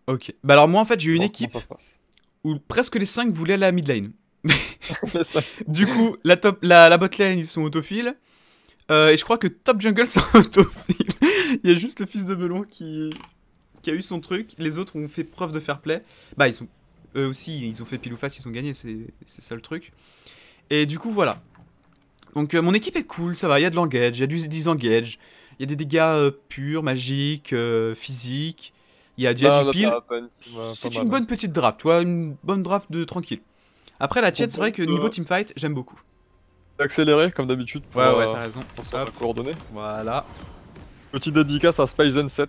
Ok. Bah alors moi en fait j'ai eu une Comment équipe ça se passe? où presque les 5 voulaient la mid lane. C'est ça. Du coup, la bot lane ils sont autofill. Et je crois que top jungle sont autofill. Il y a juste le fils de melon qui a eu son truc. Les autres ont fait preuve de fair play. Bah ils sont eux aussi ils ont fait pile ou face, ils ont gagné, c'est ça le truc. Et du coup voilà. Donc mon équipe est cool, ça va, il y a de l'engage, il y a du disengage, il y a des dégâts purs, magiques, physiques, il y a du Là, pile. t'as une team pas C'est une mal, ouais. bonne petite draft, tu vois, une bonne draft de tranquille. Après la tienne, c'est vrai Propose que niveau teamfight, j'aime beaucoup. d'accélérer comme d'habitude Ouais, ouais, t'as raison. pour se Hop, faire coordonner. voilà. Petite dédicace à Spyzen 7.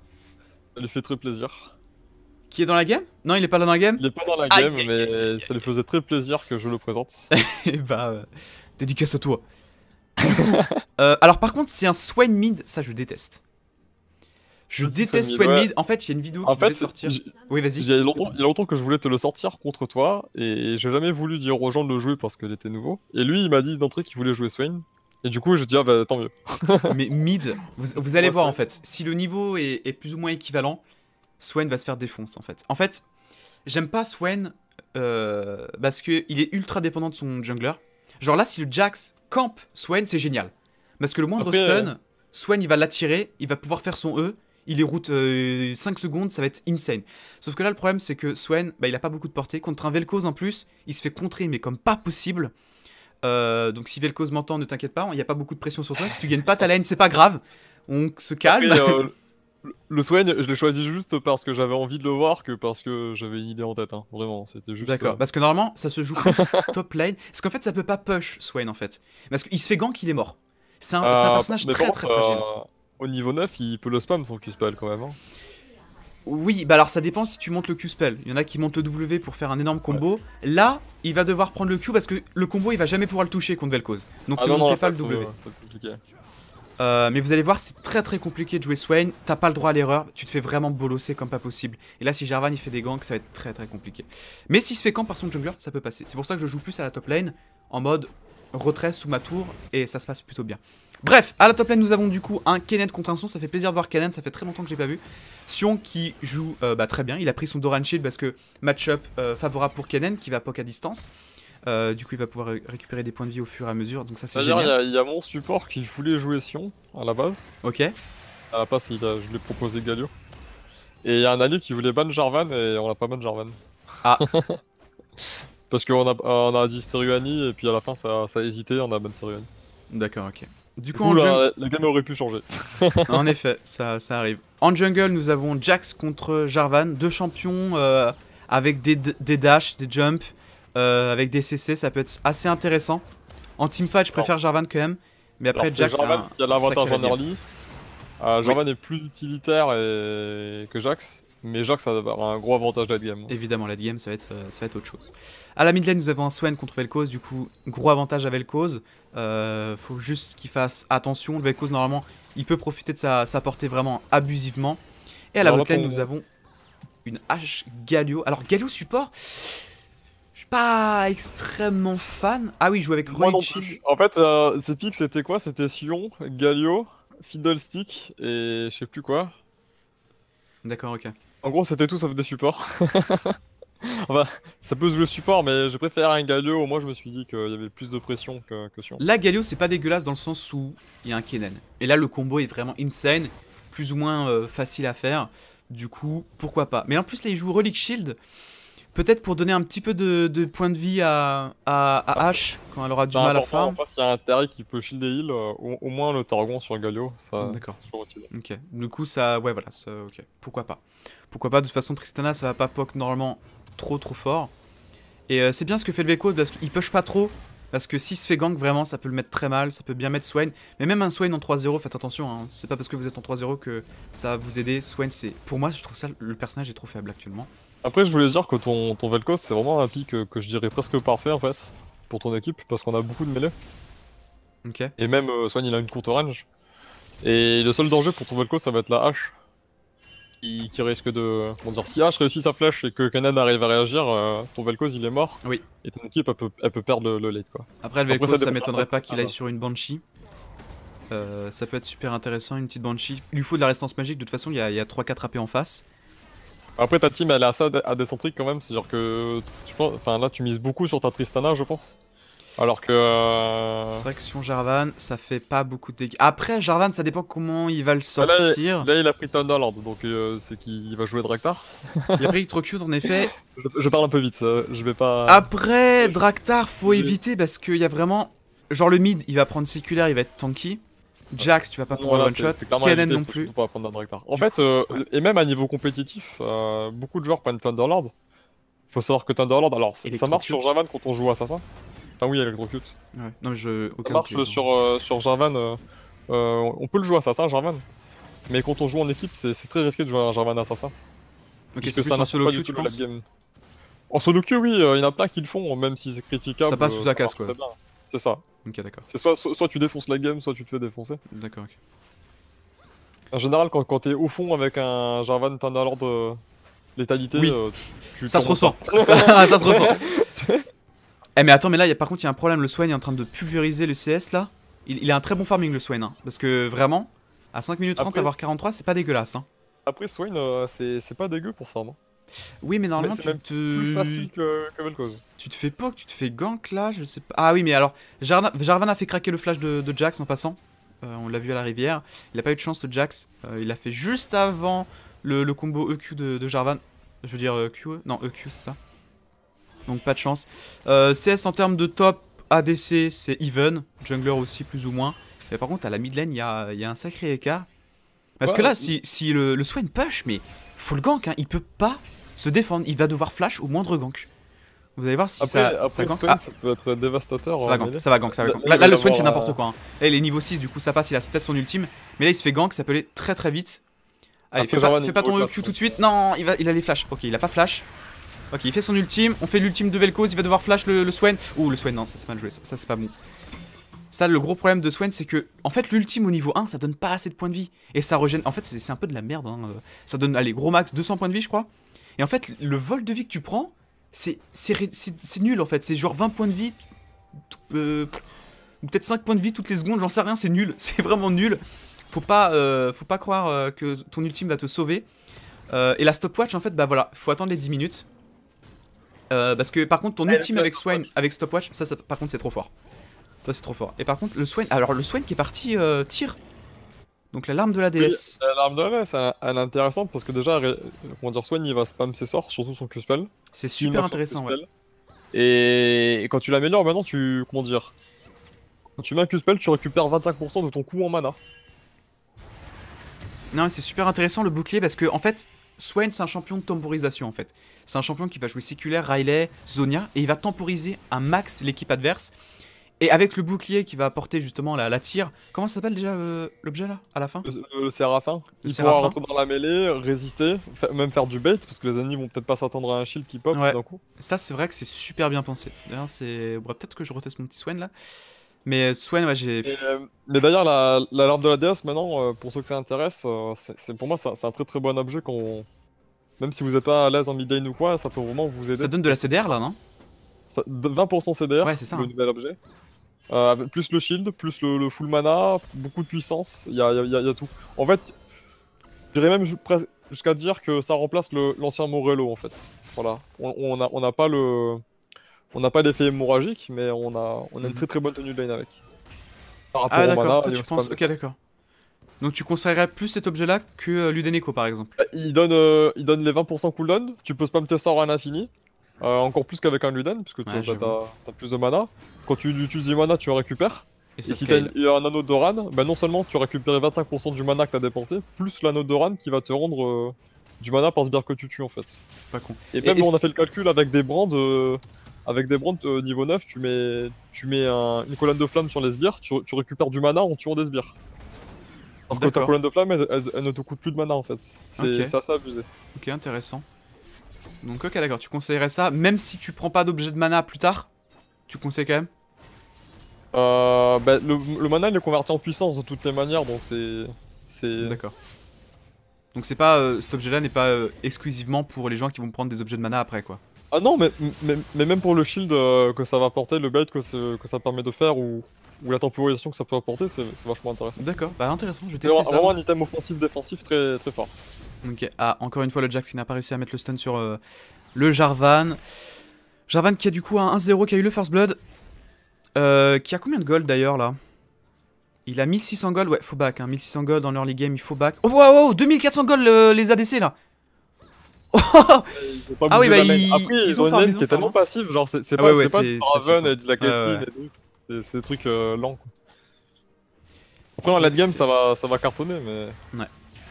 Ça lui fait très plaisir. Qui est dans la game? Non, il est pas là dans la game? Il est pas dans la Aïe, game, aïe, mais ça lui faisait très plaisir que je le présente. aïe. Bah, dédicace à toi. Du coup, alors par contre, c'est un Swain mid, ça je déteste. Je Petit Swan déteste mid, Swain ouais. mid. En fait, il y a une vidéo En qui devait fait, sortir. Oui, vas-y. il y a longtemps que je voulais te le sortir contre toi, et j'ai jamais voulu dire aux gens de le jouer parce qu'il était nouveau. Et lui, il m'a dit d'entrée qu'il voulait jouer Swain. Et du coup, je dis, ah bah tant mieux. Mais mid, vous allez Moi, voir en Swain. fait. Si le niveau est plus ou moins équivalent, Swain va se faire défoncer en fait. En fait, j'aime pas Swain parce qu'il est ultra dépendant de son jungler. Genre là, si le Jax camp Swain, c'est génial. Parce que le moindre Après, stun, Swain il va l'attirer, il va pouvoir faire son E, il est route 5 secondes, ça va être insane. Sauf que là, le problème, c'est que Swain, bah, il a pas beaucoup de portée. Contre un Vel'Koz en plus, il se fait contrer, mais comme pas possible. Donc si Vel'Koz m'entend, ne t'inquiète pas, il n'y a pas beaucoup de pression sur toi. Si tu gagnes pas ta lane, c'est pas grave. On se après calme. le Swain, je l'ai choisi juste parce que j'avais envie de le voir que parce que j'avais une idée en tête. Hein. Vraiment, c'était juste. D'accord, parce que normalement, ça se joue plus top lane. Parce qu'en fait, ça peut pas push Swain en fait. Parce qu'il se fait gank, il est mort. C'est un personnage Mais par très contre, très fragile. au niveau 9, il peut le spam son Q-spell quand même. Hein. Oui, bah alors ça dépend si tu montes le Q-spell. Il y en a qui montent le W pour faire un énorme Ouais. combo. Là, il va devoir prendre le Q parce que le combo il va jamais pouvoir le toucher contre Vel'Koz. Donc Ah ne non, non, montez pas le W. ça va être compliqué. Mais vous allez voir, c'est très très compliqué de jouer Swain. T'as pas le droit à l'erreur, tu te fais vraiment bolosser comme pas possible. Et là, si Jarvan il fait des ganks, ça va être très très compliqué. Mais s'il se fait camp par son jungler, ça peut passer. C'est pour ça que je joue plus à la top lane en mode retrait sous ma tour et ça se passe plutôt bien. Bref, à la top lane, nous avons du coup un Kennen contre un Sion. Ça fait plaisir de voir Kennen, ça fait très longtemps que j'ai pas vu. Sion qui joue très bien. Il a pris son Doran Shield parce que match-up favorable pour Kennen qui va poke à distance. Du coup, il va pouvoir récupérer des points de vie au fur et à mesure. Donc ça, c'est C'est-à-dire, génial. il y a mon support qui voulait jouer Sion à la base. Ok. À la passe, je lui ai proposé Galio. Et il y a un allié qui voulait ban Jarvan et on l'a pas ban Jarvan. Ah, Parce on a dit Seruani et puis à la fin ça a hésité, on a ban Seruani. d'accord, ok. Du Du coup, coup, en jungle. la game aurait pu changer. En effet, ça arrive. En jungle, nous avons Jax contre Jarvan, deux champions avec des dash, des jumps, avec des CC, ça peut être assez intéressant. En teamfight, je préfère Jarvan quand même, mais Alors après c'est Jax, c'est Jarvan un qui a l'avantage sacré en lien. early. Oui, Jarvan est plus utilitaire que Jax, mais Jax a un gros avantage late game. évidemment, la DM, ça va être autre chose. À la mid lane, nous avons un Swain contre Vel'Koz, du coup, gros avantage à Vel'Koz. Faut juste qu'il fasse attention. Le Vel'Koz, normalement, il peut profiter de sa portée vraiment abusivement. Et à la Alors là, botlane, nous avons une hache Galio. Alors Galio support, je suis pas extrêmement fan. Ah oui, il joue avec moi non Ronichi. plus. En fait, ces picks c'était quoi? C'était Sion, Galio, Fiddlestick et je sais plus quoi. D'accord, ok. En gros, c'était tout sauf des supports. Enfin, ça peut se jouer support, mais j'ai préféré un Galio. Au moins, je me suis dit qu'il y avait plus de pression que Sion. Là, Galio, c'est pas dégueulasse dans le sens où il y a un Kennen. Et là, le combo est vraiment insane, plus ou moins facile à faire. Du coup, pourquoi pas. Mais en plus, là, il joue Relic Shield. Peut-être pour donner un petit peu de points de vie à Ashe quand elle aura du C'est mal à important, farm. en face, il y a un Terry qui peut shield et heal. Au moins, le Targon sur Galio, ça D'accord. c'est toujours utile. Ok. Du coup, ça. Ouais, voilà. Ok. Pourquoi pas. Pourquoi pas. De toute façon, Tristana, ça va pas poke normalement trop fort. Et c'est bien ce que fait le Vel'Koz parce qu'il push pas trop. Parce que s'il se fait gank, vraiment, ça peut le mettre très mal. Ça peut bien mettre Swain. Mais même un Swain en 3-0, faites attention. Hein, c'est pas parce que vous êtes en 3-0 que ça va vous aider. Swain, c'est. Pour moi, je trouve ça. Le personnage est trop faible actuellement. Après, je voulais dire que ton Vel'Koz, c'est vraiment un pick que je dirais presque parfait en fait. Pour ton équipe, parce qu'on a beaucoup de mêlées. Ok. Et même Swan, il a une courte range. Et le seul danger pour ton Vel'Koz, ça va être la hache. Qui risque de. Comment dire, si H réussit sa flèche et que Kanan arrive à réagir, ton Vel'Koz il est mort. Oui. Et ton équipe elle peut perdre le late quoi. Après, le Après, Vel'Koz, ça dépend m'étonnerait pas qu'il aille de sur une Banshee. Ça peut être super intéressant, une petite Banshee. Il lui faut de la résistance magique, de toute façon, il y a 3-4 AP en face. Après ta team elle est assez adécentrique quand même, c'est-à-dire que je pense, enfin là tu mises beaucoup sur ta Tristana je pense. Alors que C'est vrai que sur Jarvan, ça fait pas beaucoup de dégâts. Après, Jarvan, ça dépend comment il va le bah, sortir. là il a pris Thunderlord donc c'est qu'il va jouer Draktar. Il a pris Electrocute en effet. Je parle un peu vite, je vais pas. Après, Draktar, faut éviter parce qu'il y a vraiment. Genre le mid, il va prendre séculaire, il va être tanky. Jax, tu vas pas pouvoir one shot. Kennen non plus. Pas prendre un Draktar. En fait, et même à niveau compétitif, beaucoup de joueurs prennent Thunderlord. Faut savoir que Thunderlord, alors ça marche sur Jarvan quand on joue Assassin. Enfin oui, Electrocute. Ouais. Non mais je. Ça marche sur Jarvan. On peut le jouer Assassin, Jarvan. Mais quand on joue en équipe, c'est très risqué de jouer un Jarvan Assassin. Ok, c'est plus en solo queue, tu penses? En solo queue, oui, il y en a plein qui le font, même si c'est critiquable. Ça passe sous sa casse, quoi. C'est ça. Ok, d'accord. C'est soit tu défonces la game, soit tu te fais défoncer. D'accord, ok. En général, quand t'es au fond avec un Jarvan Thunderlord létalité, oui. Ça se ressent. ça se ressent. Eh mais attends, mais là, par contre, il y a un problème. Le Swain est en train de pulvériser le CS là. Il a un très bon farming, le Swain. Hein, parce que vraiment, à 5 minutes 30, après, avoir 43, c'est pas dégueulasse. Hein. Après, Swain, c'est pas dégueu pour farm. Hein. Oui, mais normalement, c'est plus facile que Vel'Koz. Tu te fais poke, tu te fais gank là, je sais pas. Ah oui, mais alors, Jarvan a fait craquer le flash de Jax en passant. On l'a vu à la rivière. Il a pas eu de chance, le Jax. Il l'a fait juste avant le combo EQ de Jarvan. Je veux dire Q, non EQ, c'est ça. Donc pas de chance. CS en termes de top ADC, c'est even. Jungler aussi, plus ou moins. Mais par contre, à la mid lane, il y a un sacré écart. Parce que là, si le Swain push, mais faut le gank, hein, il peut pas se défendre. Il va devoir flash au moindre gank. Vous allez voir si ça gank. Swain, ça peut être dévastateur. Ça va gank. Là, le Swain fait n'importe quoi. Hein. Là, il est niveau 6, du coup, ça passe, il a peut-être son ultime. Mais là, il se fait gank, ça peut aller très très vite. Allez, fais pas ton EQ tout de suite. Non, il a les flash. Ok, il a pas flash. Ok, il fait son ultime. On fait l'ultime de Vel'Koz. Il va devoir flash le Swain. Ouh, le Swain, non, ça c'est mal joué. Ça c'est pas bon. Ça, le gros problème de Swain, c'est que, en fait, l'ultime au niveau 1, ça donne pas assez de points de vie. Et ça régène. En fait, c'est un peu de la merde. Hein. Ça donne, allez, gros max, 200 points de vie, je crois. Et en fait, le vol de vie que tu prends, c'est nul en fait. C'est genre 20 points de vie. Peut-être 5 points de vie toutes les secondes, j'en sais rien, c'est nul. C'est vraiment nul. Faut pas croire que ton ultime va te sauver. Et la stopwatch, en fait, bah voilà, faut attendre les 10 minutes. Parce que par contre, ton ultime avec Swain, avec stopwatch, ça par contre, c'est trop fort. Ça, c'est trop fort. Et par contre, le Swain, alors le Swain qui est parti tir. Donc la larme de la déesse. Oui, l'arme de la déesse, elle est intéressante parce que déjà, comment dire, Swain il va spam ses sorts, surtout son Q-spell. C'est super intéressant, ouais. Et quand tu l'améliores maintenant, comment dire, quand tu mets un Q-spell, tu récupères 25% de ton coût en mana. Non, c'est super intéressant le bouclier parce que en fait, Swain c'est un champion de temporisation en fait. C'est un champion qui va jouer séculaire, Riley, Zonia et il va temporiser un max l'équipe adverse. Et avec le bouclier qui va apporter justement la tire, comment ça s'appelle déjà l'objet là, à la fin? Le Séraphin. Il pourra rentrer dans la mêlée, résister, même faire du bait, parce que les ennemis vont peut-être pas s'attendre à un shield qui pop d'un coup. Ça c'est vrai que c'est super bien pensé. D'ailleurs c'est... Bon, peut-être que je reteste mon petit Swain là. Mais Swain, ouais j'ai... Mais d'ailleurs la larme de la déesse maintenant, pour ceux que ça intéresse, pour moi c'est un très très bon objet quand... Même si vous n'êtes pas à l'aise en mid lane ou quoi, ça peut vraiment vous aider. Ça donne de la CDR là, non? 20% CDR, ouais, c'est ça, le nouvel objet. Plus le shield, plus le full mana, beaucoup de puissance, il y a tout. En fait, j'irais même jusqu'à dire que ça remplace l'ancien Morello en fait. Voilà, on n'a pas l'effet hémorragique, mais on a une très très bonne tenue de lane avec. Par rapport au mana, toi tu penses... Ok, d'accord. Donc tu conseillerais plus cet objet là que l'Udeneco par exemple? Il donne les 20% cooldown, tu peux spam tes sorts à l'infini. Encore plus qu'avec un Luden, puisque t'as plus de mana. Quand tu utilises du mana, tu en récupères. Et si t'as un anneau d'Oran, bah non seulement tu récupères 25% du mana que t'as dépensé, plus l'anneau d'Oran qui va te rendre du mana par sbire que tu tues en fait. Pas con. Et même on a fait le calcul avec des brands niveau 9, tu mets une colonne de flamme sur les sbires, tu récupères du mana en tuant des sbires. Alors que ta colonne de flamme, elle ne te coûte plus de mana en fait. C'est assez abusé. Ok, intéressant. Donc ok d'accord, tu conseillerais ça, même si tu prends pas d'objet de mana plus tard, tu conseilles quand même? Le mana il est converti en puissance de toutes les manières, donc c'est... D'accord. Donc c'est pas, cet objet là n'est pas exclusivement pour les gens qui vont prendre des objets de mana après quoi. Ah non, mais même pour le shield que ça va apporter, le bait que ça permet de faire, ou la temporisation que ça peut apporter, c'est vachement intéressant. D'accord, bah intéressant, je vais tester ça. C'est vraiment un item offensif-défensif très, très fort. Ok, ah, encore une fois le Jax qui n'a pas réussi à mettre le stun sur le Jarvan. Jarvan qui a du coup un 1-0, qui a eu le first blood. Qui a combien de gold d'ailleurs là? Il a 1600 gold, ouais, faut back, hein. 1600 gold dans l'early game, il faut back. Oh wow, 2400 gold les ADC là. Ah oui, bah ils ont une lane qui est tellement passive, genre c'est pas du Raven et de la Caitlyn et tout. C'est des trucs lents quoi. Après en late game ça va cartonner mais... Ouais.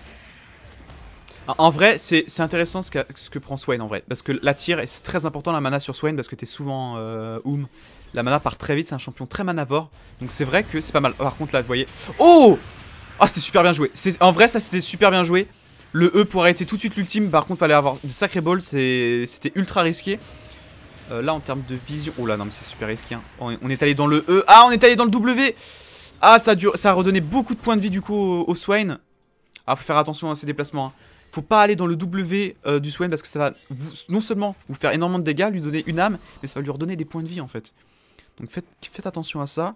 En vrai, c'est intéressant ce que prend Swain en vrai. Parce que la tire, et c'est très important la mana sur Swain parce que t'es souvent la mana part très vite, c'est un champion très manavore. Donc c'est vrai que c'est pas mal. Par contre là, vous voyez... Oh! Ah, c'est super bien joué. En vrai, ça c'était super bien joué. Le E pour arrêter tout de suite l'ultime, par contre fallait avoir des sacrés balls, c'était ultra risqué. Là en termes de vision... Oh là, non mais c'est super risqué. Hein. On est allé dans le E. Ah, on est allé dans le W! Ah, ça a redonné beaucoup de points de vie du coup au Swain. Ah, faut faire attention à ces déplacements. Hein. Faut pas aller dans le W du Swain parce que ça va non seulement vous faire énormément de dégâts, lui donner une âme, mais ça va lui redonner des points de vie en fait. Donc faites attention à ça.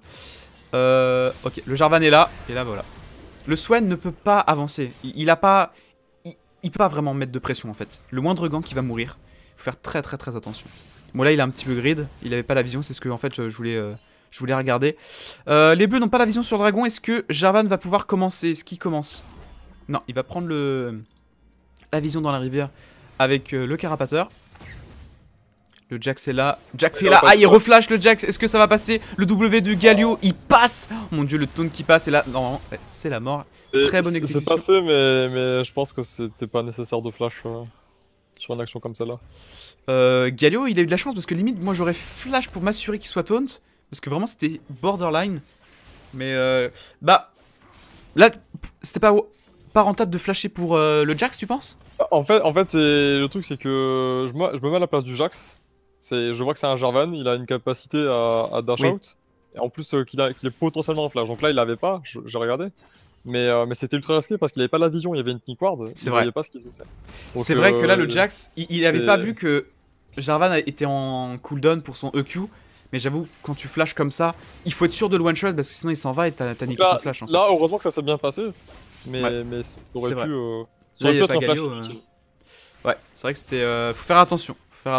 Ok, le Jarvan est là, et là voilà. Le Swain ne peut pas avancer. Il peut pas vraiment mettre de pression en fait. Le moindre gank il va mourir. Faut faire très attention. Bon là il a un petit peu grid, il avait pas la vision, c'est ce que en fait je voulais regarder. Les bleus n'ont pas la vision sur le dragon, est-ce que Jarvan va pouvoir commencer? Est-ce qu'il commence? Non, il va prendre la vision dans la rivière avec le carapateur. Le Jax est là. Jax est là. Ah, il reflash le Jax. Est-ce que ça va passer? Le W de Galio, il passe. Oh, mon dieu, le taunt qui passe. Et là, normalement, c'est la mort. Très bonne exécution. C'est passé, mais je pense que c'était pas nécessaire de flash sur une action comme celle-là. Galio, il a eu de la chance parce que limite, moi j'aurais flash pour m'assurer qu'il soit taunt. Parce que vraiment, c'était borderline. Mais bah, là, c'était pas rentable de flasher pour le Jax, tu penses? En fait le truc, c'est que je me mets à la place du Jax. Je vois que c'est un Jarvan, il a une capacité à dash out. Et en plus qu'il est potentiellement en flash. Donc là, il l'avait pas, j'ai regardé. Mais c'était ultra risqué parce qu'il avait pas la vision, il y avait une pink ward. C'est vrai. Il voyait pas ce qu'il faisait. C'est vrai que là, le Jax, il avait pas vu que Jarvan était en cooldown pour son EQ. Mais j'avoue, quand tu flashes comme ça, il faut être sûr de le one shot parce que sinon il s'en va et t'as niqué ton flash. En fait. Là, heureusement que ça s'est bien passé. Mais ça aurait pu. Ça aurait pu être un flash. Ouais, c'est vrai que c'était. Faut faire attention.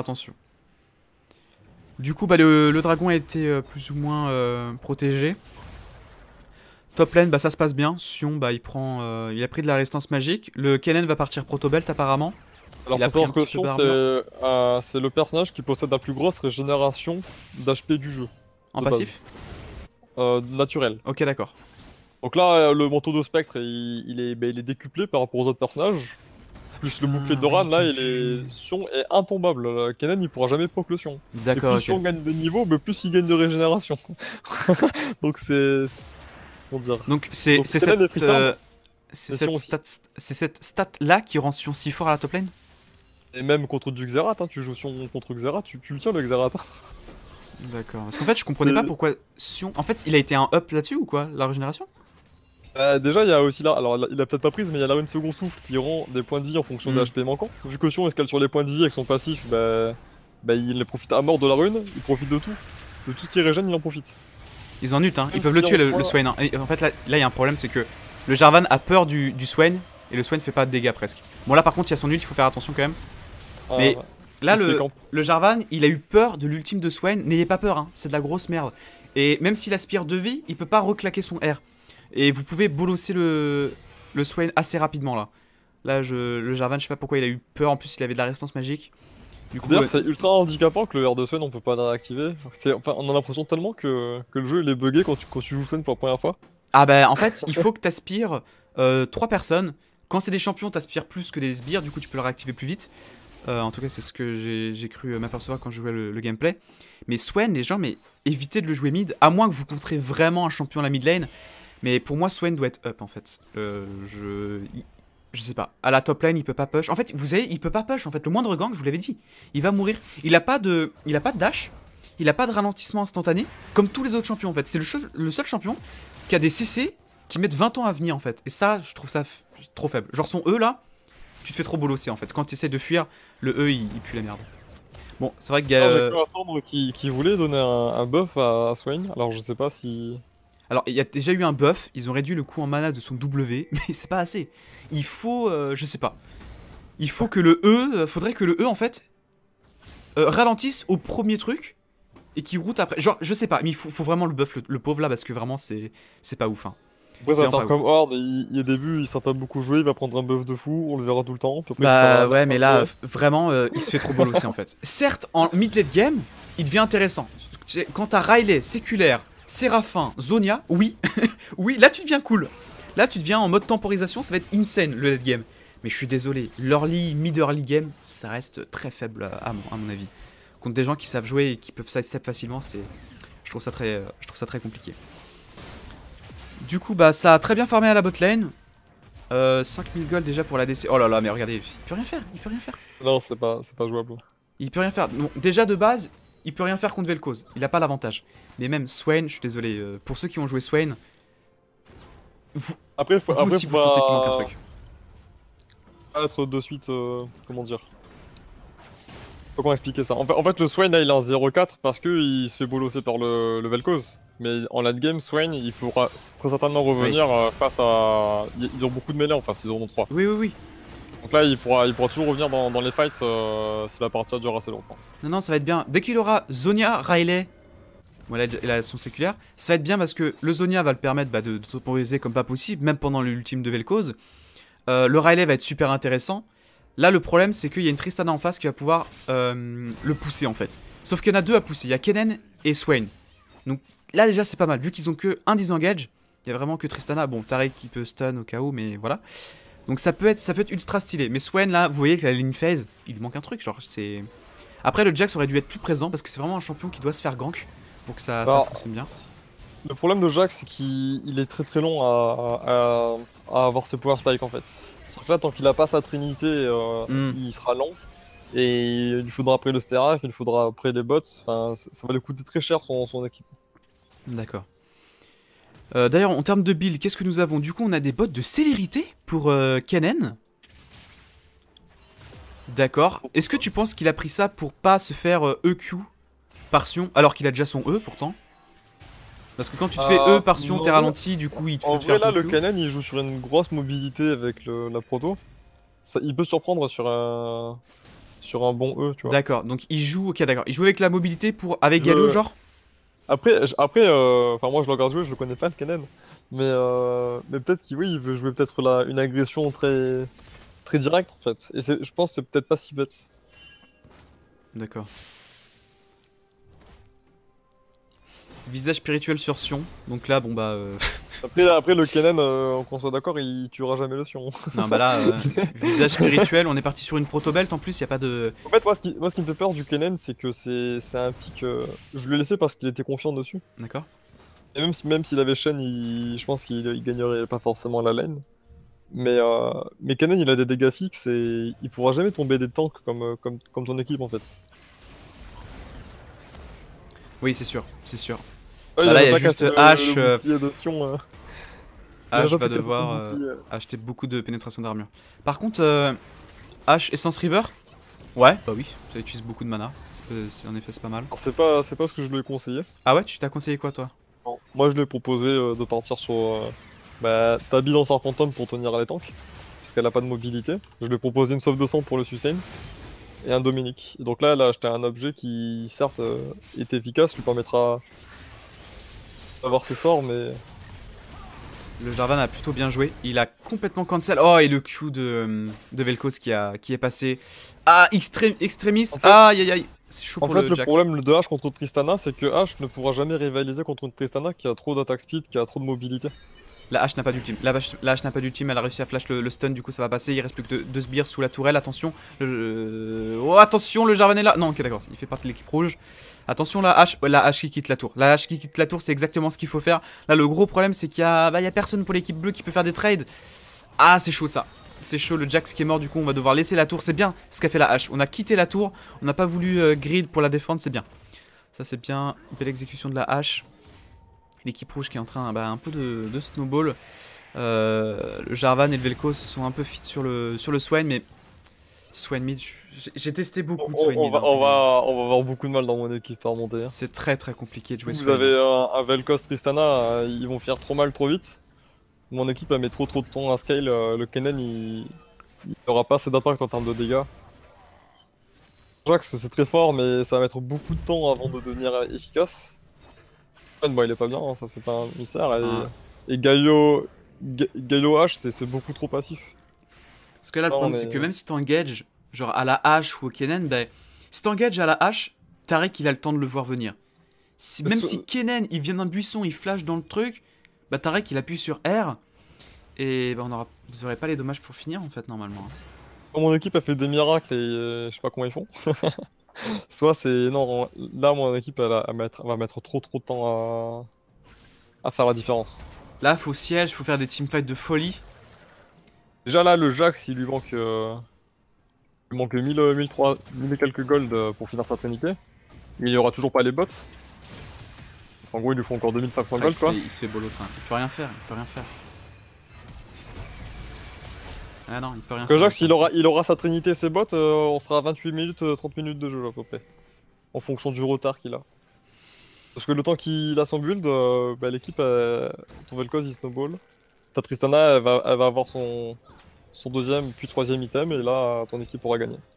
Du coup, bah, le dragon a été plus ou moins protégé. Top lane, bah ça se passe bien. Sion, bah il a pris de la résistance magique. Le Kennen va partir proto-belt apparemment. Alors faut savoir que Sion, c'est le personnage qui possède la plus grosse régénération d'HP du jeu. En passif naturel. Ok, d'accord. Donc là, le manteau de spectre, il est décuplé par rapport aux autres personnages. Plus le bouclier d'Oran, là, Sion est intombable. Kennen, il pourra jamais poke le Sion. D'accord. Et plus Sion gagne de niveau, mais plus il gagne de régénération. Donc c'est... Comment dire? Donc c'est cette stat là qui rend Sion si fort à la top lane? Et même contre du Xerath, hein, tu joues Sion contre Xerath, tu le tiens le Xerath. D'accord. Parce qu'en fait, je comprenais pas pourquoi Sion... En fait, il a été un up là-dessus ou quoi? La régénération? Déjà, il y a aussi là, alors il a peut-être pas prise, mais il y a la rune second souffle qui rend des points de vie en fonction des HP manquants. Vu que Sion escale sur les points de vie avec son passif, bah il profite à mort de la rune, il profite de tout. De tout ce qui régène, il en profite. Ils ont ult, hein. Ils peuvent le tuer le Swain. Hein. Et en fait, là, il y a un problème, c'est que le Jarvan a peur du Swain et le Swain fait pas de dégâts presque. Bon, là par contre, il y a son ult, il faut faire attention quand même. Mais là, le Jarvan, il a eu peur de l'ultime de Swain. N'ayez pas peur, hein. C'est de la grosse merde. Et même s'il aspire 2 vies, il peut pas reclaquer son R. Et vous pouvez bolosser le Swain assez rapidement là. Là, le Jarvan, je sais pas pourquoi il a eu peur. En plus, il avait de la résistance magique. D'ailleurs, c'est ultra handicapant que le R de Swain on peut pas réactiver. Enfin, on a l'impression tellement que le jeu il est bugué quand tu joues Swain pour la première fois. Ah bah en fait, il faut que t'aspires 3 personnes. Quand c'est des champions, t'aspires plus que des sbires, du coup tu peux le réactiver plus vite. En tout cas, c'est ce que j'ai cru m'apercevoir quand je jouais le gameplay. Mais Swain, les gens, mais évitez de le jouer mid, à moins que vous contrez vraiment un champion à la mid lane. Mais pour moi, Swain doit être up en fait. Je sais pas. À la top lane, il peut pas push. En fait, vous savez, il peut pas push. En fait, le moindre gank, je vous l'avais dit, il va mourir. Il a pas de dash. Il a pas de ralentissement instantané. Comme tous les autres champions, en fait. C'est le seul champion qui a des CC qui mettent 20 ans à venir, en fait. Et ça, je trouve ça trop faible. Genre son E, là, tu te fais trop bolosser, en fait. Quand tu essaies de fuir, le E, il pue la merde. Bon, c'est vrai que... J'ai cru attendre qu'il voulait donner un buff à Swain. Alors, je sais pas si... Alors, il y a déjà eu un buff, ils ont réduit le coût en mana de son W, mais c'est pas assez. Il faut, je sais pas. il faut que le E, faudrait que le E en fait ralentisse au premier truc et qu'il route après. Genre, je sais pas, mais il faut vraiment le buff le pauvre là parce que vraiment c'est pas ouf. Hein. Après, ça va faire comme Horde, au début il sait pas beaucoup jouer, il va prendre un buff de fou, on le verra tout le temps. Puis après, bah ouais, mais là, vraiment, il se fait trop bolosser en fait. Certes, en mid-late game, il devient intéressant. Quand t'as Riley, Séculaire, Séraphin, Zonia, oui, oui, là tu deviens cool. Là tu deviens en mode temporisation, ça va être insane le late game. Mais je suis désolé, l'early, mid-early game, ça reste très faible à mon avis. Contre des gens qui savent jouer et qui peuvent sidestep facilement, je trouve ça très compliqué. Du coup, bah ça a très bien farmé à la bot lane. 5000 gold déjà pour la DC. Oh là là, mais regardez, il peut rien faire, il peut rien faire. Non, c'est pas jouable. Il peut rien faire. Non, déjà de base, il peut rien faire contre Vel'Koz. Il a pas l'avantage. Mais même Swain, je suis désolé, pour ceux qui ont joué Swain, vous aussi vous sentez qu'il manque un truc. Être de suite, comment dire. Comment expliquer ça en fait, le Swain là il est en 0-4 parce qu'il se fait bolosser par le Vel'Koz. Mais en late game, Swain il pourra très certainement revenir face à. Ils ont beaucoup de mêlées en face, ils en ont 3. Oui, oui, oui. Donc là il pourra toujours revenir dans les fights si la partie dure assez longtemps. Non, ça va être bien. Dès qu'il aura Zonia, Riley, voilà, il a son séculaire, ça va être bien parce que le Zonia va le permettre de temporiser comme pas possible, même pendant l'ultime de Vel'Koz. Le Riley va être super intéressant. Là, le problème, c'est qu'il y a une Tristana en face qui va pouvoir le pousser en fait. Sauf qu'il y en a deux à pousser. Il y a Kennen et Swain. Donc là, déjà, c'est pas mal. Vu qu'ils ont que un disengage, il y a vraiment que Tristana. Bon, Taric qui peut stun au cas où, mais voilà. Donc ça peut être ultra stylé. Mais Swain, là, vous voyez que la ligne phase, il lui manque un truc. Genre, c'est. Après, le Jax aurait dû être plus présent parce que c'est vraiment un champion qui doit se faire gank pour que ça fonctionne bien. Le problème de Jax, c'est qu'il est très long à avoir ses power spikes en fait. Donc là, tant qu'il a pas sa trinité, il sera lent. Et il faudra après le Sterak, il faudra après les bots. Enfin, ça va lui coûter très cher son équipe. D'accord. D'ailleurs, en termes de build, qu'est-ce que nous avons? Du coup, on a des bots de célérité pour Kennen. D'accord. Est-ce que tu penses qu'il a pris ça pour pas se faire EQ par Sion, alors qu'il a déjà son E pourtant? Parce que quand tu te fais E par Sion, t'es ralenti, du coup il te fait faire. En vrai, là, le Kennen il joue sur une grosse mobilité avec la proto. Ça, il peut surprendre sur un bon E, tu vois. D'accord, donc il joue, ok, d'accord. Il joue avec la mobilité avec Galio, genre? Après, enfin, moi je le regarde jouer, je le connais pas le Kennen. Mais peut-être qu'il il veut jouer peut-être une agression très directe en fait. Et je pense que c'est peut-être pas si bête. D'accord. Visage spirituel sur Sion, donc là, bon bah. Après le Kennen, qu'on soit d'accord, il tuera jamais le Sion. Non, bah là, visage spirituel, on est parti sur une proto-belt en plus, y a pas de. En fait, moi, ce qui me fait peur du Kennen, c'est que c'est un pic. Je l'ai laissé parce qu'il était confiant dessus. D'accord. Et même s'il avait Shen, je pense qu'il gagnerait pas forcément la lane. Mais Kennen, il a des dégâts fixes et il pourra jamais tomber des tanks comme ton équipe en fait. Oui, c'est sûr, c'est sûr. Ouais, bah là, il y a juste H. H va devoir acheter beaucoup de pénétration d'armure. Par contre, H Essence River, ouais, bah oui, ça utilise beaucoup de mana. En effet, c'est pas mal. Alors, c'est pas ce que je lui ai conseillé. Ah ouais, tu t'as conseillé quoi toi? Non. Moi, je lui ai proposé de partir sur ta bille dans Serpentum pour tenir les tanks, puisqu'elle a pas de mobilité. Je lui ai proposé une sauve de sang pour le sustain. Et un Dominique. Et donc là, elle a acheté un objet qui, certes, est efficace, lui permettra d'avoir ses sorts, mais... Le Jarvan a plutôt bien joué. Il a complètement cancel. Oh, et le Q de Vel'Koz qui est passé. Ah, Extremis. En fait, aïe, aïe, aïe. C'est chaud pour le Jax. En fait, le problème de H contre Tristana, c'est que H ne pourra jamais rivaliser contre une Tristana qui a trop d'attaque speed, qui a trop de mobilité. La hache n'a pas d'ultime. La hache n'a pas d'ultime, elle a réussi à flash le stun, du coup ça va passer. Il reste plus que deux sbires sous la tourelle. Attention. Oh, attention, le Jarvan est là. Non, ok, d'accord, il fait partie de l'équipe rouge. Attention, la hache qui quitte la tour. La hache qui quitte la tour, c'est exactement ce qu'il faut faire. Là, le gros problème, c'est qu'il y a personne pour l'équipe bleue qui peut faire des trades. Ah, c'est chaud ça. C'est chaud, le Jax qui est mort, du coup, on va devoir laisser la tour. C'est bien ce qu'a fait la hache. On a quitté la tour, on n'a pas voulu grid pour la défendre, c'est bien. Ça, c'est bien. Belle exécution de la hache. L'équipe rouge qui est en train un peu de snowball. Le Jarvan et le Vel'Koz sont un peu fit sur le Swain, mais Swain mid, j'ai testé beaucoup de Swain mid. On va avoir beaucoup de mal dans mon équipe à remonter. Hein. C'est très compliqué de jouer Swain. Vous avez un Vel'Koz Tristana, ils vont faire trop mal trop vite. Mon équipe elle met trop de temps à scale, le Kennen il n'aura pas assez d'impact en termes de dégâts. Jax c'est très fort mais ça va mettre beaucoup de temps avant de devenir efficace. Bon il est pas bien, hein, ça c'est pas un mystère. Et Galio H c'est beaucoup trop passif. Parce que là le problème c'est que même si t'engages genre à la hache ou au Kennen, bah, si t'engages à la hache, Taric il a le temps de le voir venir. Même si Kennen il vient d'un buisson, il flash dans le truc, bah Taric il appuie sur R et bah vous aurez pas les dommages pour finir en fait normalement. Mon équipe a fait des miracles et je sais pas comment ils font. Soit c'est... Non, là mon équipe elle va mettre trop de temps à faire la différence. Là faut siège, faut faire des teamfights de folie. Déjà là le Jax il lui manque 1000 et quelques gold pour finir sa trinité. Mais il y aura toujours pas les bots. En gros il lui faut encore 2500 gold quoi. Il se fait bolos, hein. Il peut rien faire, il peut rien faire. Ah non, il peut rien faire. Jax il aura sa trinité et ses bots, on sera à 28 minutes, 30 minutes de jeu à peu près. En fonction du retard qu'il a. Parce que le temps qu'il a son build, bah, l'équipe, ton Vel'Koz il snowball. Ta Tristana elle va avoir son deuxième puis troisième item et là ton équipe aura gagné.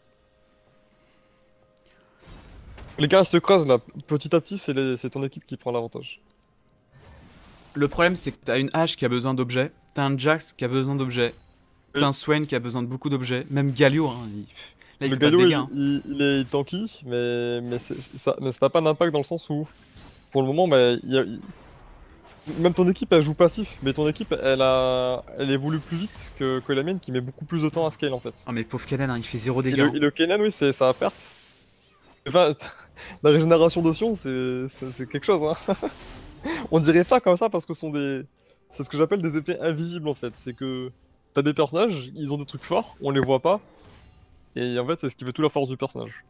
Les gars se creusent là, petit à petit c'est ton équipe qui prend l'avantage. Le problème c'est que t'as une hache qui a besoin d'objets, t'as un Jax qui a besoin d'objets, t'as un Swain qui a besoin de beaucoup d'objets, même Galio, hein, là il fait pas de dégâts. Il est tanky, mais ça n'a pas d'impact dans le sens où, pour le moment, bah, même ton équipe elle joue passif, mais ton équipe elle évolue plus vite que la mienne qui met beaucoup plus de temps à scale en fait. Ah mais pauvre Kennen, hein, il fait 0 dégâts. Et le Kennen, oui, c'est à perte. Enfin, la régénération d'Ocean, c'est quelque chose, hein. On dirait pas comme ça parce que c'est ce que j'appelle des effets invisibles en fait. C'est que t'as des personnages, ils ont des trucs forts, on les voit pas. Et en fait, c'est ce qui fait toute la force du personnage.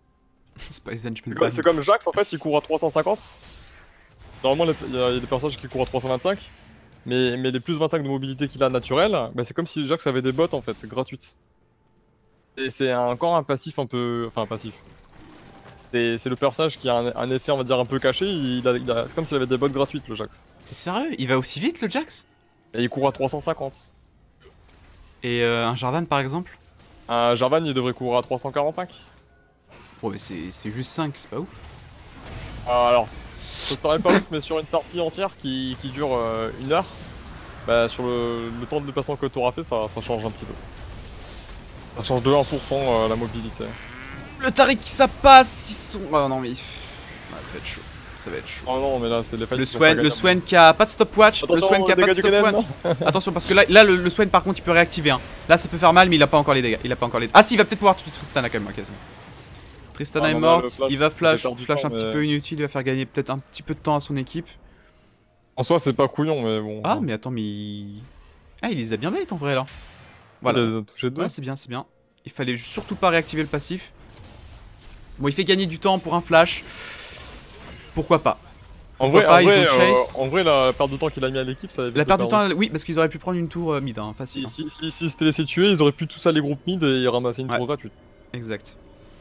C'est comme Jax, en fait, il court à 350. Normalement, il y a des personnages qui courent à 325. Mais les plus 25 de mobilité qu'il a naturel, bah, c'est comme si Jax avait des bots en fait, gratuites. Et c'est encore un passif un peu. Enfin, un passif. C'est le personnage qui a un effet, on va dire, un peu caché. C'est comme s'il avait des bots gratuites, le Jax. T'es sérieux? Il va aussi vite, le Jax? Et il court à 350. Et un Jarvan, par exemple? Un Jarvan, il devrait courir à 345. Oh, mais c'est juste 5, c'est pas ouf. Alors, ça te paraît pas ouf, mais sur une partie entière qui dure 1 heure, bah, sur le temps de déplacement que tu auras fait, ça change un petit peu. Ça change de 1% la mobilité. Le Taric, ça passe, ils sont... Oh non, mais... ça va être chaud. Ça va être chaud. Oh non, mais là, c'est les fights. Le Swain qui a pas de stopwatch. Le Swain qui a pas de stopwatch. Attention, parce que là le Swain, par contre, il peut réactiver. Hein. Là, ça peut faire mal, mais il a pas encore les dégâts. Ah, si, il va peut-être pouvoir tuer Tristana quand même, quasiment. Tristana est morte, il va flash un petit peu inutile, il va faire gagner peut-être un petit peu de temps à son équipe. En soi, c'est pas couillon, mais bon. Ah, mais attends, mais... Ah, il les a bien bait en vrai, là. Voilà. Il les a touché 2. Ouais, c'est bien, c'est bien. Il fallait surtout pas réactiver le passif. Bon, il fait gagner du temps pour un flash. Pourquoi pas? En vrai, la perte de temps qu'il a mis à l'équipe, ça avait la perte de temps, oui, parce qu'ils auraient pu prendre une tour mid, hein, facile. Si s'étaient laissé tuer, ils auraient pu tous aller groupe mid et ramasser une tour gratuite. Exact.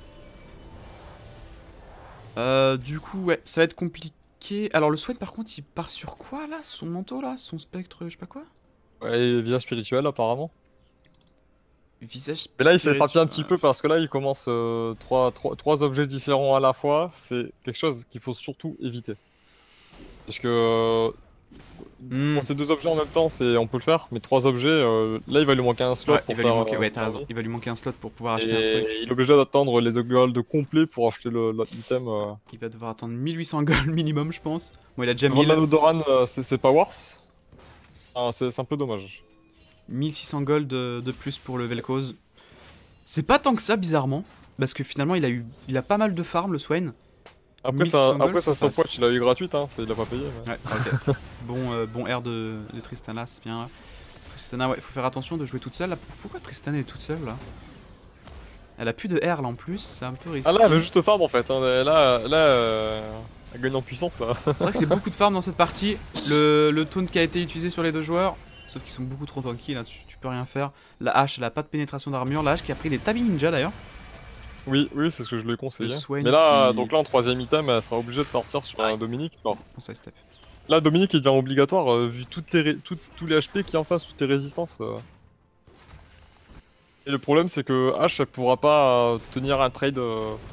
Du coup, ouais, ça va être compliqué. Alors, le Swain, par contre, il part sur quoi là? Son manteau là? Son spectre, je sais pas quoi? Ouais, visage spirituel apparemment. Visage spirituel. Mais là, il s'est éparpillé un petit peu parce que là, il commence 3 objets différents à la fois. C'est quelque chose qu'il faut surtout éviter. Parce que ces 2 objets en même temps, on peut le faire, mais 3 objets, là il va lui manquer un slot pour faire. Ouais, t'as raison, il va lui manquer un slot pour pouvoir acheter un truc. Il est obligé d'attendre les gold complets pour acheter l'item. Il va devoir attendre 1800 gold minimum, je pense. Bon, il a déjà 1000. L'anneau d'Oran, c'est pas worse. C'est un peu dommage. 1600 gold de plus pour le Vel'Koz. C'est pas tant que ça, bizarrement, parce que finalement il a pas mal de farm, le Swain. Après sa stopwatch, il a eu gratuite, hein, il a pas payé. Ouais, ok. bon air de Tristana, c'est bien. Tristana, ouais, faut faire attention de jouer toute seule. Là. Pourquoi Tristana est toute seule là? Elle a plus de air là en plus, c'est un peu risqué. Ah là, elle veut juste farm en fait. Hein. Elle gagne en puissance là. C'est vrai que c'est beaucoup de farm dans cette partie. Le taunt qui a été utilisé sur les 2 joueurs, sauf qu'ils sont beaucoup trop tranquilles là, tu peux rien faire. La hache, elle a pas de pénétration d'armure. La hache qui a pris des tabi ninja d'ailleurs. Oui, c'est ce que je lui ai conseillé. Mais là, donc là en 3ème item, elle sera obligée de partir sur un Dominique. Non. Bon, ça step. Là, Dominique il devient obligatoire vu tous les HP qui en face, toutes tes résistances. Et le problème c'est que H elle pourra pas tenir un trade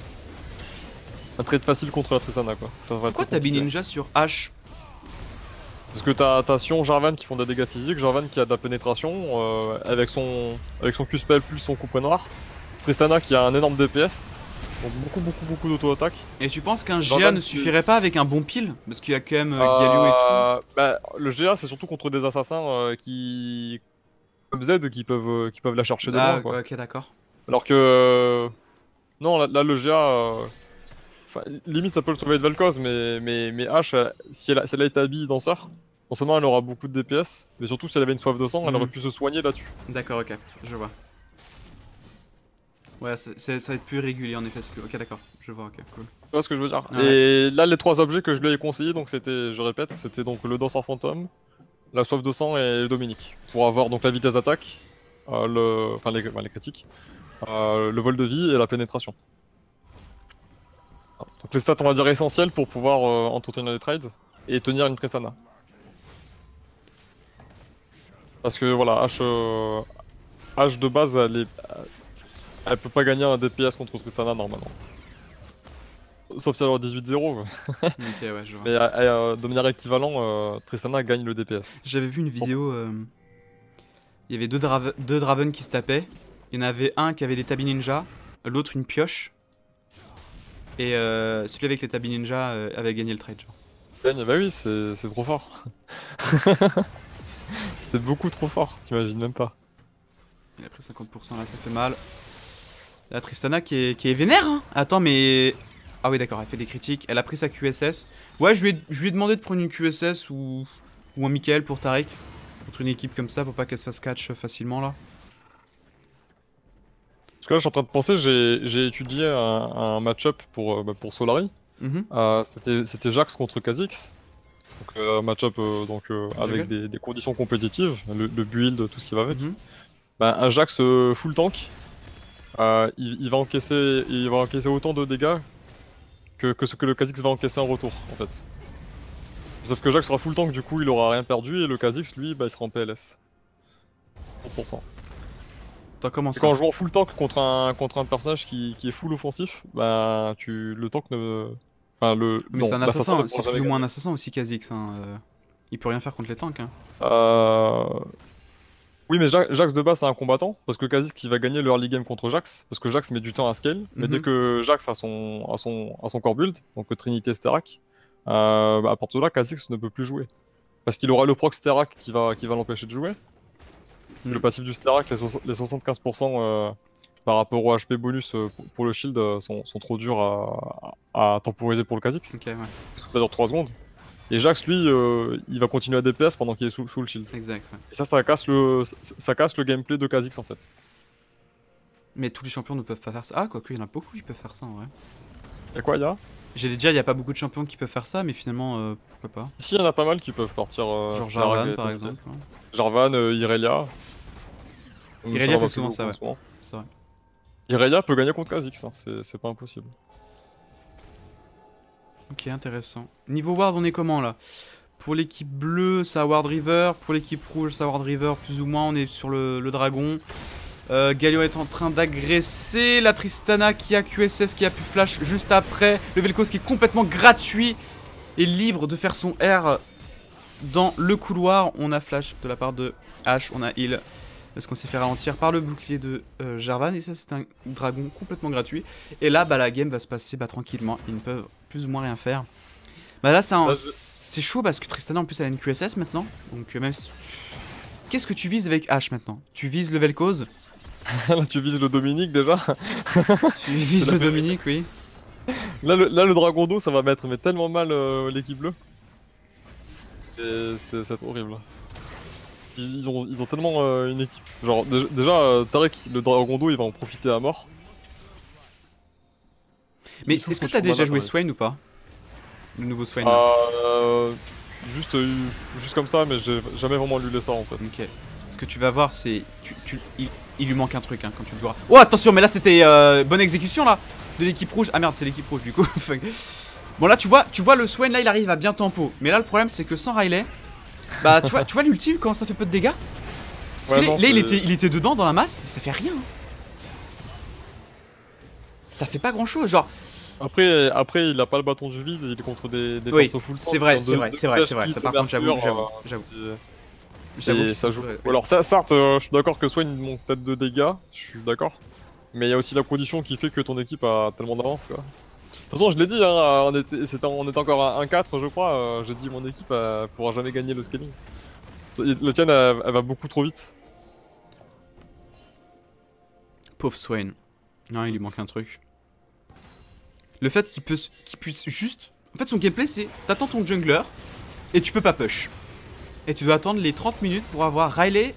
facile contre la Tristana quoi. Pourquoi t'as Ninja sur H? Parce que t'as Sion, Jarvan qui font des dégâts physiques, Jarvan qui a de la pénétration avec son Q-spell plus son coup noir. Tristana qui a un énorme DPS, donc beaucoup d'auto-attaque. Et tu penses qu'un GA ne suffirait pas avec un bon pile? Parce qu'il y a quand même Galio et tout. Bah, le GA c'est surtout contre des assassins qui... comme Z qui peuvent la chercher de loin quoi. Ok d'accord. Alors que... non là le GA... limite ça peut le sauver de Vel'Koz mais H si elle a été habillée danseur, non seulement elle aura beaucoup de DPS, mais surtout si elle avait une soif de sang, elle aurait pu se soigner là-dessus. D'accord, ok, je vois. Ouais, ça va être plus régulier en effet. Ok, d'accord, je vois, ok, cool. Tu vois ce que je veux dire? Ouais. Et là, les 3 objets que je lui ai conseillés, donc c'était, je répète, c'était donc le danseur fantôme, la soif de sang et le Dominique. Pour avoir donc la vitesse d'attaque, les critiques, le vol de vie et la pénétration. Donc les stats, on va dire, essentielles pour pouvoir entretenir les trades et tenir une Tristana. Parce que voilà, H de base, elle peut pas gagner un DPS contre Tristana normalement. Sauf si elle a 18-0. Ok, ouais, je vois. Mais de manière équivalente, Tristana gagne le DPS. J'avais vu une vidéo, il y avait deux Draven qui se tapaient. Il y en avait un qui avait des Tabi Ninja, l'autre une pioche. Et celui avec les Tabi Ninja avait gagné le trade, genre. Gagne, bah oui, c'est trop fort. C'était beaucoup trop fort, t'imagines même pas. Il a pris 50% là, ça fait mal. La Tristana qui est vénère, hein. Attends, mais... Ah oui, d'accord, elle fait des critiques. Elle a pris sa QSS. Ouais, je lui ai demandé de prendre une QSS ou un Michael pour Taric. Contre une équipe comme ça, pour pas qu'elle se fasse catch facilement, là. Parce que là, je suis en train de penser, j'ai étudié un match-up pour Solari. C'était Jax contre Kha'Zix. Donc un match-up avec des conditions compétitives, le build, tout ce qui va avec. Bah, un Jax full tank, il va encaisser autant de dégâts que ce que le Kha'Zix va encaisser en retour en fait. Sauf que Jax sera full tank, du coup il aura rien perdu, et le Kha'Zix lui bah, il sera en PLS. 100%. Comment ça? Quand on joue en full tank contre un personnage qui est full offensif, bah le tank ne... Enfin le... Mais c'est un assassin, c'est plus ou moins un assassin aussi Kha'Zix, hein. Il peut rien faire contre les tanks, hein. Oui, mais Jax de base c'est un combattant, parce que Kha'Zix qui va gagner le early game contre Jax, parce que Jax met du temps à scale, mais dès que Jax a son core build, donc Trinité Sterak, à partir de là Kha'Zix ne peut plus jouer. Parce qu'il aura le proc Sterak qui va l'empêcher de jouer. Le passif du Sterak, les 75% par rapport au HP bonus pour le shield sont trop durs à temporiser pour le Kha'Zix. Ok, ouais. Parce que ça dure 3 secondes. Et Jax lui, il va continuer à DPS pendant qu'il est sous le shield. Exact, ouais. Et ça casse le gameplay de Kha'Zix en fait. Mais tous les champions ne peuvent pas faire ça. Ah, quoique, il y en a beaucoup qui peuvent faire ça en vrai. Y'a quoi, y'a? J'allais dire, il n'y a pas beaucoup de champions qui peuvent faire ça, mais finalement, pourquoi pas. Si, il y en a pas mal qui peuvent partir. Genre Jarvan par exemple. Hein. Jarvan, Irelia. Irelia fait souvent ça, ouais. C'est vrai. Irelia peut gagner contre Kha'Zix, hein. C'est pas impossible. Ok, intéressant. Niveau ward, on est comment là? Pour l'équipe bleue, ça ward river. Pour l'équipe rouge, ça ward river. Plus ou moins, on est sur le dragon. Galio est en train d'agresser la Tristana qui a QSS, qui a pu flash juste après. Le Vel'Koz qui est complètement gratuit et libre de faire son R dans le couloir. On a flash de la part de H, on a heal. Parce qu'on s'est fait ralentir par le bouclier de Jarvan. Et ça, c'est un dragon complètement gratuit. Et là, bah, la game va se passer tranquillement. Ils ne peuvent plus ou moins rien faire. Bah là, c'est chaud parce que Tristana en plus elle a une QSS maintenant. Donc même si... Qu'est-ce que tu vises avec H maintenant? Tu vises le Vel'Koz? Là tu vises le Dominique déjà. Tu vises le Dominique, oui. Là le dragon d'eau ça va mettre mais tellement mal l'équipe bleue. C'est horrible. Ils ont tellement une équipe. Genre déjà Taric, le dragon d'eau il va en profiter à mort. Mais est-ce que t'as déjà joué Swain ou pas? Le nouveau Swain juste comme ça, mais j'ai jamais vraiment lu les sorts en fait. Ok. Ce que tu vas voir, c'est. Il lui manque un truc hein, quand tu le joueras. Oh, attention, mais là c'était bonne exécution là de l'équipe rouge. Ah merde, c'est l'équipe rouge du coup. Bon, là tu vois le Swain là, il arrive à bien tempo. Mais là, le problème, c'est que sans Riley, bah tu vois l'ultime, comment ça fait peu de dégâts? Parce que là, il était dedans dans la masse, mais ça fait rien. Hein. ça fait pas grand chose. Genre, après, il a pas le bâton du vide, il est contre des oui, persos full temps. c'est vrai. Ça, par contre, j'avoue. Ça joue. Alors, certes, je suis d'accord que Swain monte peut-être de dégâts, je suis d'accord. Mais il y a aussi la condition qui fait que ton équipe a tellement d'avance. De toute façon, je l'ai dit, hein, on était encore à 1-4, je crois. J'ai dit mon équipe pourra jamais gagner le scaling. La tienne, elle va beaucoup trop vite. Pauvre Swain. Non, il lui manque un truc. Le fait qu'il puisse juste... En fait, son gameplay, c'est... T'attends ton jungler, et tu peux pas push. Et tu dois attendre les 30 minutes pour avoir Riley,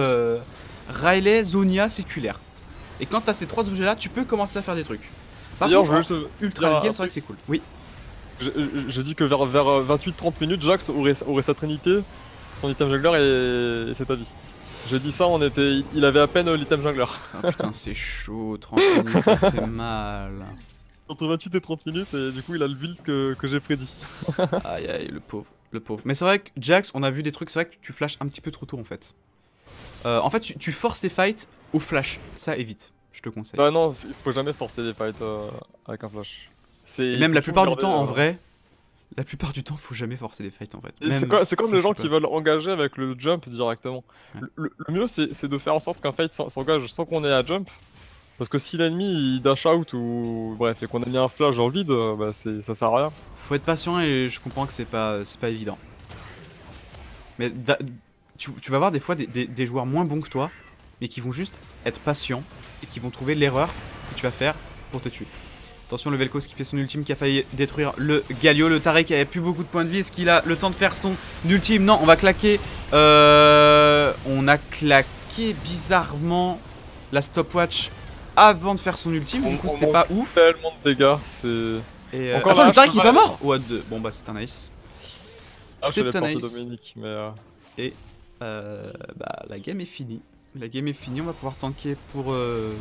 Zonia, séculaire. Et quand t'as ces 3 objets-là, tu peux commencer à faire des trucs. Par contre, Ultra Game, c'est vrai que c'est cool. Oui. J'ai dit que vers 28-30 minutes, Jax aurait sa trinité, son item jungler et c'est ta vie. J'ai dit ça, il avait à peine l'item jungler. Ah putain, c'est chaud, 30 minutes, ça fait mal. Entre 28 et 30 minutes, et du coup, il a le build que j'ai prédit. Aïe aïe, le pauvre, le pauvre. Mais c'est vrai que Jax, on a vu des trucs, c'est vrai que tu flashes un petit peu trop tôt en fait. En fait, tu forces tes fights au flash, ça évite, je te conseille. Bah non, il faut jamais forcer les fights avec un flash. Et même la plupart du temps, en vrai, la plupart du temps, faut jamais forcer des fights en fait. C'est comme les gens qui veulent engager avec le jump directement. Ouais. Le mieux, c'est de faire en sorte qu'un fight s'engage sans qu'on ait à jump. Parce que si l'ennemi il dash out ou bref et qu'on a mis un flash dans le vide, bah ça sert à rien. Faut être patient et je comprends que c'est pas évident. Mais tu vas voir des fois des joueurs moins bons que toi, mais qui vont juste être patients et qui vont trouver l'erreur que tu vas faire pour te tuer. Attention, le Vel'Koz qui fait son ultime, qui a failli détruire le Galio. Le Taric avait plus beaucoup de points de vie. Est-ce qu'il a le temps de faire son ultime? Non, on va claquer. On a claqué bizarrement la stopwatch avant de faire son ultime. Du coup, c'était pas ouf. Tellement de dégâts. Et attends, le Taric il est pas mort? What the... Bon, bah, c'est un nice. C'est un nice. Dominique, mais Et bah, la game est finie. La game est finie. On va pouvoir tanker pour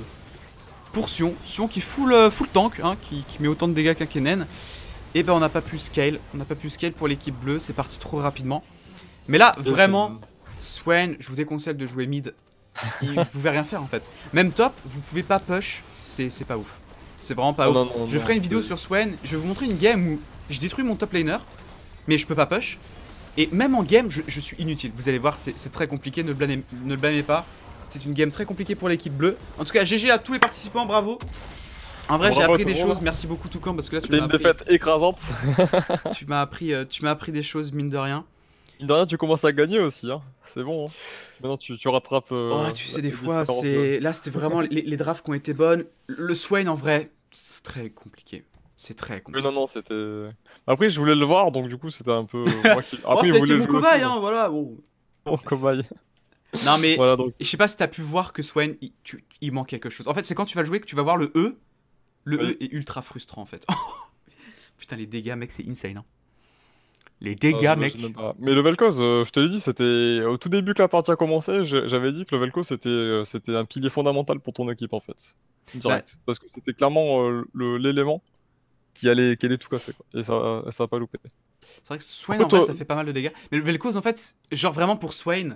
Sion. Sion qui full tank, hein, qui met autant de dégâts qu'un Kennen. Et ben on n'a pas pu scale. On n'a pas pu scale pour l'équipe bleue. C'est parti trop rapidement. Mais là, vraiment, Swain, je vous déconseille de jouer mid. Vous pouvez rien faire en fait. Même top, vous pouvez pas push. C'est pas ouf. C'est vraiment pas ouf. Je ferai une vidéo sur Swain. Je vais vous montrer une game où je détruis mon top laner. Mais je peux pas push. Et même en game, je suis inutile. Vous allez voir, c'est très compliqué. Ne le blâmez pas. C'était une game très compliquée pour l'équipe bleue. En tout cas, GG à tous les participants, bravo. En vrai, j'ai appris des choses. Merci beaucoup Toucan parce que là, tu m'as appris... C'était une défaite écrasante. tu m'as appris des choses mine de rien. Mine de rien, tu commences à gagner aussi, hein. C'est bon. Hein. Maintenant, tu rattrapes. Oh, tu sais, des fois, c'est. Là, c'était vraiment les drafts qui ont été bonnes. Le Swain, en vrai, c'est très compliqué. C'est très compliqué. Non, c'était. Après, je voulais le voir, donc du coup, c'était un peu. Après, c'était mon cobaye, hein, voilà. Bon. Mon cobaye. Non, mais voilà, donc... je sais pas si t'as pu voir que Swain, il manque quelque chose. En fait, c'est quand tu vas le jouer que tu vas voir le E. Le E est ultra frustrant, en fait. Putain, les dégâts, mec, c'est insane. Hein. Les dégâts, mec. Mais le Vel'Koz, je te l'ai dit, c'était au tout début que la partie a commencé, j'avais dit que le Vel'Koz c'était un pilier fondamental pour ton équipe en fait. Direct. Parce que c'était clairement l'élément qui allait tout casser, quoi. Et ça a pas loupé. C'est vrai que Swain, en vrai, ça fait pas mal de dégâts. Mais le Vel'Koz, en fait, genre vraiment pour Swain,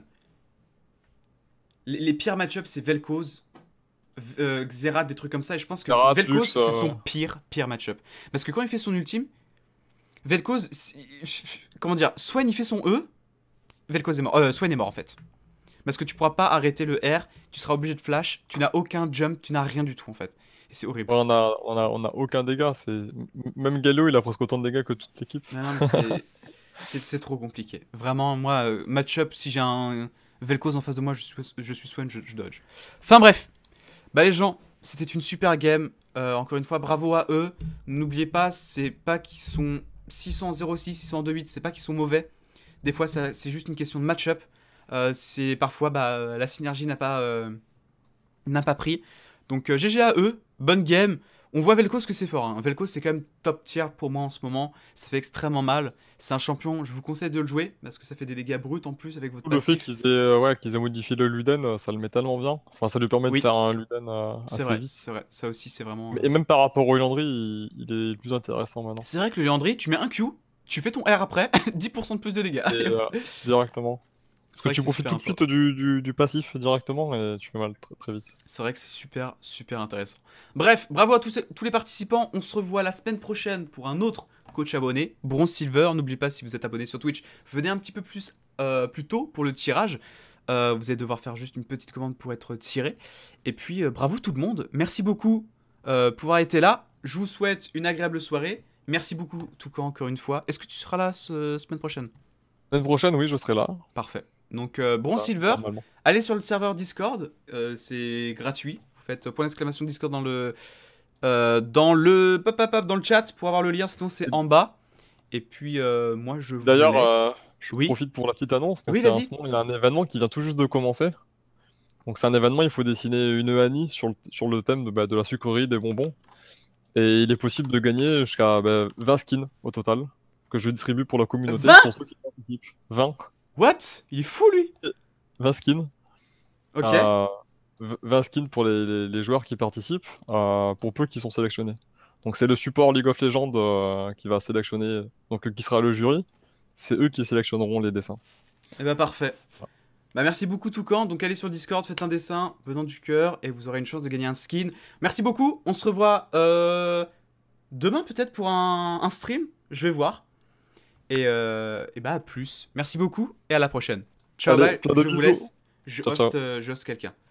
les pires match-ups, c'est Vel'Koz, Xerath, des trucs comme ça. Et je pense que Vel'Koz, c'est son pire match-up. Parce que quand il fait son ultime, Vel'Koz, comment dire, Swain il fait son E, Vel'Koz est mort, Swain est mort en fait. Parce que tu pourras pas arrêter le R, tu seras obligé de flash, tu n'as aucun jump, tu n'as rien du tout en fait. Et c'est horrible. On a aucun dégât, même Galio il a presque autant de dégâts que toute l'équipe. Non, mais c'est trop compliqué. Vraiment, moi, match-up, si j'ai un Vel'Koz en face de moi, je suis Swain, je dodge. Enfin bref, bah les gens, c'était une super game. Encore une fois, bravo à eux. N'oubliez pas, c'est pas qu'ils sont 606, 628, c'est pas qu'ils sont mauvais. Des fois, c'est juste une question de match-up. C'est parfois, la synergie n'a pas pris. Donc, GG à eux, bonne game. On voit Vel'Koz que c'est fort. Hein. Vel'Koz, c'est quand même top tier pour moi en ce moment. Ça fait extrêmement mal. C'est un champion, je vous conseille de le jouer parce que ça fait des dégâts bruts en plus avec votre passif. Le fait qu'ils aient modifié le Luden, ça le met tellement bien. Enfin, ça lui permet de faire un Luden assez vite. C'est vrai. Ça aussi, c'est vraiment. Et même par rapport au Liandry, il est plus intéressant maintenant. C'est vrai que le Liandry, tu mets un Q, tu fais ton R après, 10% de plus de dégâts. Directement. Parce que tu profites tout de suite du passif directement et tu fais mal très vite. C'est vrai que c'est super intéressant. Bref, bravo à tous les participants. On se revoit la semaine prochaine pour un autre coach abonné, Bronze Silver. N'oubliez pas, si vous êtes abonné sur Twitch, venez un petit peu plus tôt pour le tirage. Vous allez devoir faire juste une petite commande pour être tiré. Et puis, bravo tout le monde. Merci beaucoup pour avoir été là. Je vous souhaite une agréable soirée. Merci beaucoup, Toucan, encore une fois. Est-ce que tu seras là semaine prochaine? Semaine prochaine, oui, je serai là. Parfait. Donc, Bronze Silver, allez sur le serveur Discord. C'est gratuit. Vous faites point d'exclamation Discord dans le chat pour avoir le lien. Sinon, c'est en bas. Et puis, moi, je vous laisse. D'ailleurs, je profite pour la petite annonce. Donc, oui, vas-y. Il y a un événement qui vient tout juste de commencer. Donc, c'est un événement, il faut dessiner une Annie sur le thème de la sucrerie, des bonbons. Et il est possible de gagner jusqu'à 20 skins au total, que je distribue pour la communauté. 20 pour ceux qui participent. 20. What? Il est fou, lui. 20 skins. Ok. 20 skins pour les joueurs qui participent, pour peu qui sont sélectionnés. Donc c'est le support League of Legends qui va sélectionner, donc qui sera le jury. C'est eux qui sélectionneront les dessins. Et bah parfait. Bah merci beaucoup Toucan, donc allez sur Discord, faites un dessin venant du cœur et vous aurez une chance de gagner un skin. Merci beaucoup, on se revoit demain peut-être pour un stream, je vais voir. Et bah à plus. Merci beaucoup et à la prochaine. Ciao, allez, bye, je vous laisse. Je hoste quelqu'un.